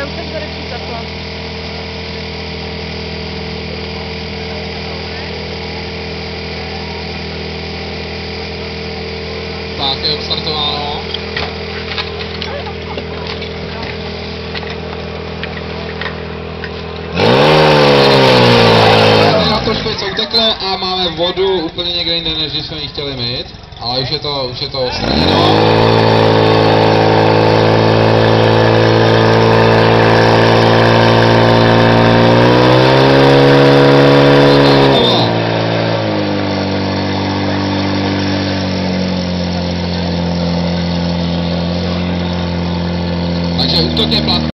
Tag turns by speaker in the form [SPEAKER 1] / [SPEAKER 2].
[SPEAKER 1] už jsem to radši zapla.
[SPEAKER 2] Tak, je odstartováno. Trošku něco uteklo a máme vodu úplně někde jinde, než jsme ji chtěli mít, ale už je to odstraněno.